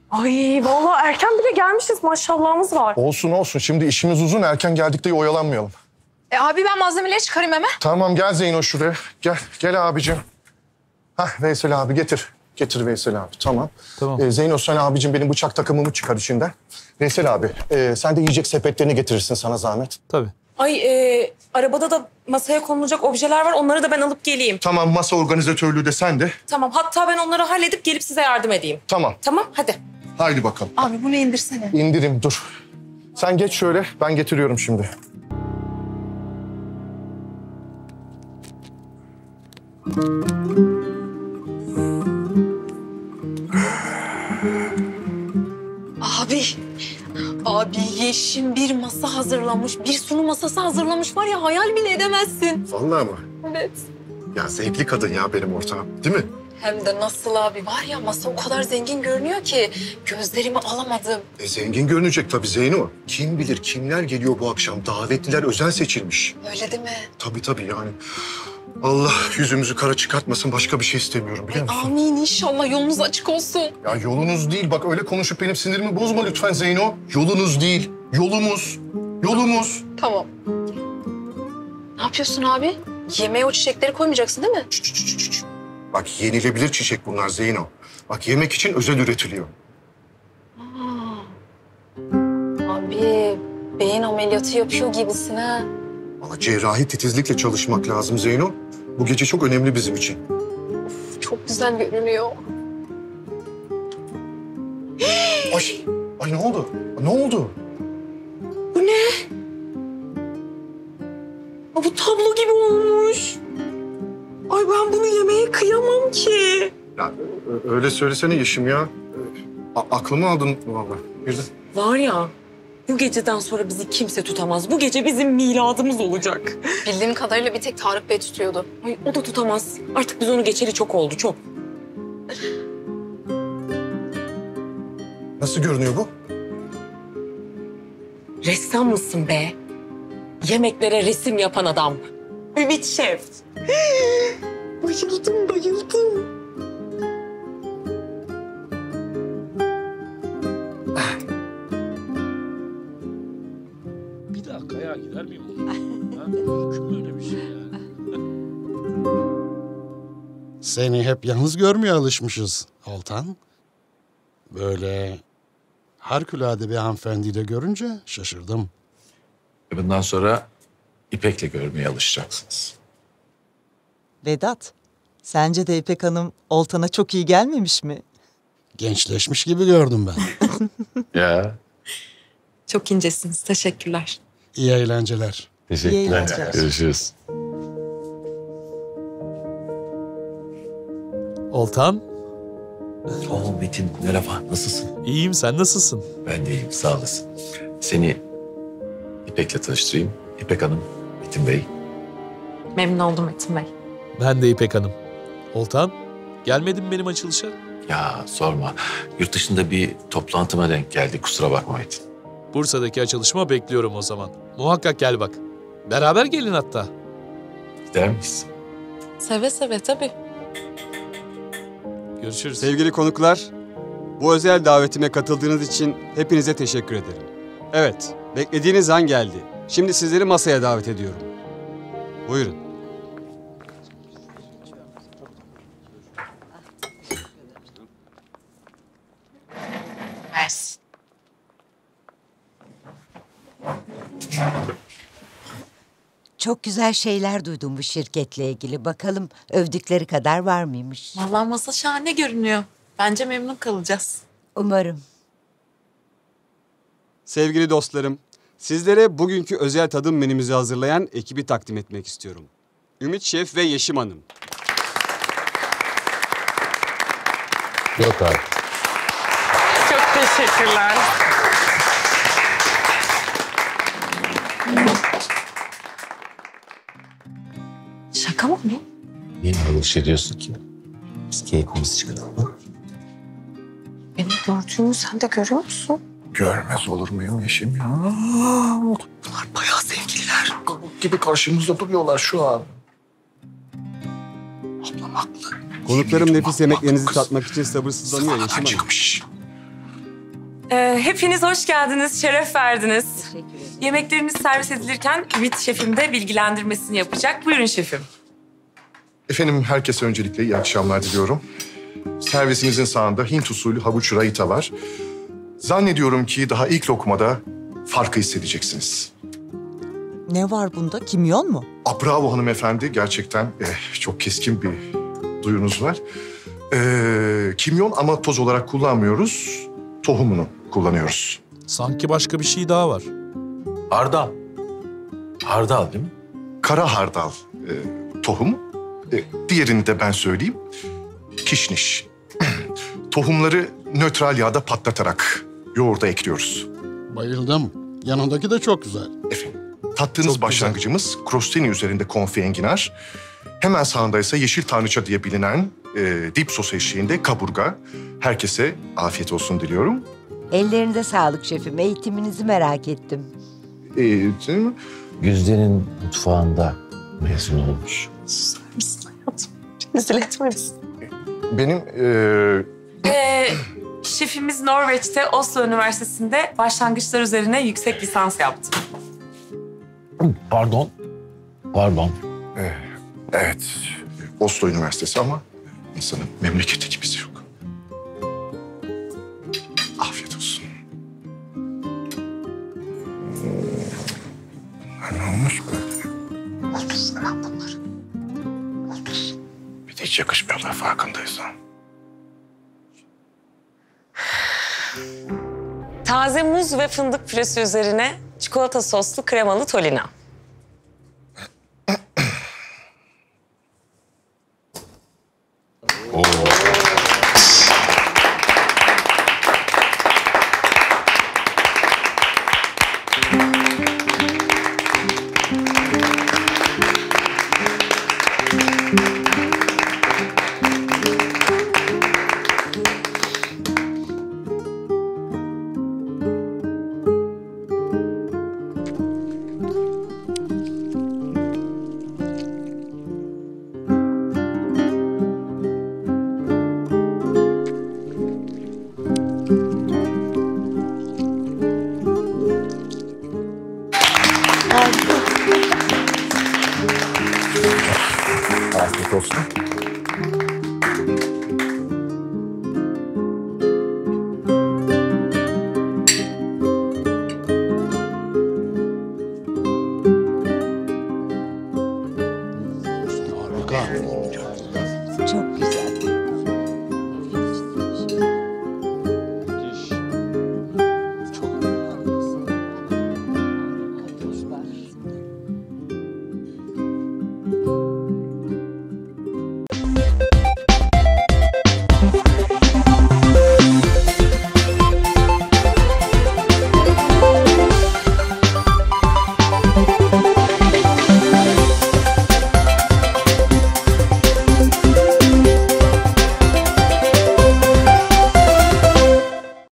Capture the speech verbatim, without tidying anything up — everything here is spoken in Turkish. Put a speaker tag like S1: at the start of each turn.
S1: Ay vallahi erken bile gelmişiz, maşallahımız var.
S2: Olsun olsun, şimdi işimiz uzun, erken geldik diye oyalanmayalım.
S3: E abi ben malzemeleri çıkarayım hemen.
S2: Tamam, gel Zeyno şuraya. Gel, gel abicim. Hah, Veysel abi getir. Getir Veysel abi, tamam.
S4: Tamam.
S2: Ee, Zeyno sen abicim benim bıçak takımımı çıkar içinden. Veysel abi, e, sen de yiyecek sepetlerini getirirsin sana zahmet.
S4: Tabii.
S1: Ay e, arabada da masaya konulacak objeler var, onları da ben alıp geleyim.
S2: Tamam, masa organizatörlüğü de sende.
S1: Tamam, hatta ben onları halledip gelip size yardım edeyim.
S2: Tamam.
S1: Tamam, hadi.
S2: Haydi bakalım.
S3: Abi bunu indirsene.
S2: İndirim, dur. Sen geç şöyle, ben getiriyorum şimdi.
S3: Abi. Abi Yeşim bir masa hazırlamış. Bir sunum masası hazırlamış var ya, hayal bile edemezsin.
S2: Vallahi mı?
S3: Evet.
S2: Ya zevkli kadın ya benim ortağım, değil mi?
S3: Hem de nasıl abi, var ya masa o kadar zengin görünüyor ki gözlerimi alamadım.
S2: E zengin görünecek tabii Zeyno. Kim bilir kimler geliyor bu akşam. Davetliler özel seçilmiş.
S3: Öyle değil mi?
S2: Tabii tabii yani. Allah yüzümüzü kara çıkartmasın, başka bir şey istemiyorum biliyor musun?
S3: Amin, inşallah yolunuz açık olsun.
S2: Ya yolunuz değil, bak öyle konuşup benim sinirimi bozma lütfen Zeyno. Yolunuz değil, yolumuz. Yolumuz.
S3: Tamam. Ne yapıyorsun abi? Yemeğe o çiçekleri koymayacaksın değil mi?
S2: Çü, çü, çü, çü, çü. Bak yenilebilir çiçek bunlar Zeyno. Bak yemek için özel üretiliyor.
S3: Aa. Abi beyin ameliyatı yapıyor gibisin ha.
S2: Ama cerrahi titizlikle çalışmak lazım Zeyno. Bu gece çok önemli bizim için.
S3: Çok güzel görünüyor.
S2: Ay, ay ne oldu? Ne oldu?
S1: Bu ne? Aa, bu tablo gibi olmuş. Ay ben bunu yemeye kıyamam ki.
S2: Ya ö- öyle söylesene Yeşim ya. A- aklımı aldın vallahi birden.
S1: Var ya, bu geceden sonra bizi kimse tutamaz. Bu gece bizim miladımız olacak.
S3: Bildiğim kadarıyla bir tek Tarık Bey tutuyordu.
S1: Ay o da tutamaz. Artık biz onu geçeli çok oldu, çok.
S2: Nasıl görünüyor bu?
S1: Ressam mısın be? Yemeklere resim yapan adam. Ümit Şef. Bayıldım, bayıldım.
S4: Bir dakika ya, gider miyim onu? Ha? Mümkün mü öyle bir şey ya?
S5: Seni hep yalnız görmeye alışmışız Altan. Böyle harikulade bir hanımefendiyle görünce şaşırdım.
S6: Bundan sonra İpek'le görmeye alışacaksınız.
S7: Vedat, sence de İpek Hanım Oltan'a çok iyi gelmemiş mi?
S5: Gençleşmiş gibi gördüm ben.
S6: Ya.
S1: Çok incesiniz, teşekkürler.
S5: İyi eğlenceler.
S6: Teşekkürler.
S7: İyi eğlenceler.
S6: Görüşürüz.
S4: Oltan,
S6: Oo Metin, merhaba. Nasılsın?
S4: iyiyim. Sen nasılsın?
S6: Ben de iyiyim, sağ olasın. Seni İpek'le tanıştırayım. İpek Hanım, Metin Bey.
S1: Memnun oldum Metin Bey.
S4: Ben de İpek Hanım. Oltan, gelmedin mi benim açılışa?
S6: Ya sorma. Yurt dışında bir toplantıma denk geldi. Kusura bakma Metin.
S4: Bursa'daki açılışıma bekliyorum o zaman. Muhakkak gel bak. Beraber gelin hatta.
S6: Gider miyiz?
S1: Seve seve tabii.
S4: Görüşürüz.
S8: Sevgili konuklar, bu özel davetime katıldığınız için hepinize teşekkür ederim. Evet, beklediğiniz an geldi. Şimdi sizleri masaya davet ediyorum. Buyurun.
S3: Mersi.
S9: Çok güzel şeyler duydum bu şirketle ilgili. Bakalım övdükleri kadar var mıymış?
S1: Vallahi masa şahane görünüyor. Bence memnun kalacağız.
S9: Umarım.
S8: Sevgili dostlarım, sizlere bugünkü özel tadım menümüzü hazırlayan ekibi takdim etmek istiyorum. Ümit Şef ve Yeşim Hanım.
S6: Yok abi.
S1: Çok teşekkürler. Şaka mı bu?
S6: Niye böyle şey diyorsun ki? Biz keyfimizi çıkaralım.
S1: Benim gördüğümü sen de görüyor musun?
S2: Görmez olur muyum Yeşim ya? Bunlar bayağı sevgililer. Kabuk gibi karşımızda duruyorlar şu an. Ablam haklı.
S8: Konuklarım
S2: Yemin
S8: nefis
S2: ediyorum,
S8: yemeklerinizi
S2: haklı kız.
S8: tatmak için sabırsızlanıyor Yeşim
S2: Sıvanadan
S8: Hanım.
S2: çıkmış.
S1: Ee, hepiniz hoş geldiniz, şeref verdiniz.
S9: Teşekkür ederim.
S1: Yemekleriniz servis edilirken Ümit şefim de bilgilendirmesini yapacak. Buyurun şefim.
S2: Efendim herkese öncelikle iyi akşamlar diliyorum. Servisimizin sağında Hint usulü havuç raita var. Zannediyorum ki daha ilk lokmada farkı hissedeceksiniz.
S7: Ne var bunda? Kimyon mu?
S2: Ah, bravo hanımefendi. Gerçekten eh, çok keskin bir duyunuz var. Ee, kimyon ama toz olarak kullanmıyoruz. Tohumunu kullanıyoruz.
S4: Sanki başka bir şey daha var.
S6: Hardal. Hardal değil mi?
S2: Kara hardal e, tohumu. E, diğerini de ben söyleyeyim. Kişniş. Tohumları nötral yağda patlatarak yoğurda ekliyoruz.
S5: Bayıldım. Yanındaki de çok güzel.
S2: Efendim, tattığınız başlangıcımız krosteni üzerinde konfi enginar. Hemen sağında ise yeşil tanrıça diye bilinen e, dip sos eşliğinde kaburga. Herkese afiyet olsun diliyorum.
S9: Ellerinde sağlık şefim. Eğitiminizi merak ettim.
S2: E, değil mi?
S6: Güzde'nin mutfağında mezun olmuş.
S1: Rezil etme bizi.
S2: Benim e,
S1: Ee, şefimiz Norveç'te Oslo Üniversitesi'nde başlangıçlar üzerine yüksek lisans yaptı.
S6: Pardon. Pardon.
S2: evet Oslo Üniversitesi ama insanın memleketi gibisi yok. Afiyet olsun. Bunlar ne olmuş böyle? Olmaz lan bunlar. Olmaz. Bir de hiç yakışmıyorlar farkındaysan.
S1: Taze muz ve fındık püresi üzerine çikolata soslu kremalı tolina.